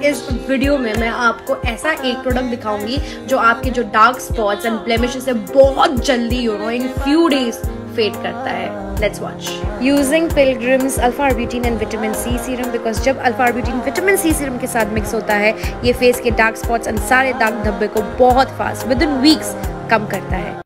इस वीडियो में मैं आपको ऐसा एक प्रोडक्ट दिखाऊंगी जो आपके जो डार्क स्पॉट्स एंड ब्लेमिशेस है बहुत जल्दी इन फ्यू डेज फेड करता है। Let's watch. Using Pilgrim's Alpha Arbutin and Vitamin C Serum because जब Alpha Arbutin Vitamin C Serum के साथ मिक्स होता है ये फेस के डार्क स्पॉट्स एंड सारे दाग धब्बे को बहुत फास्ट विद इन वीक्स कम करता है।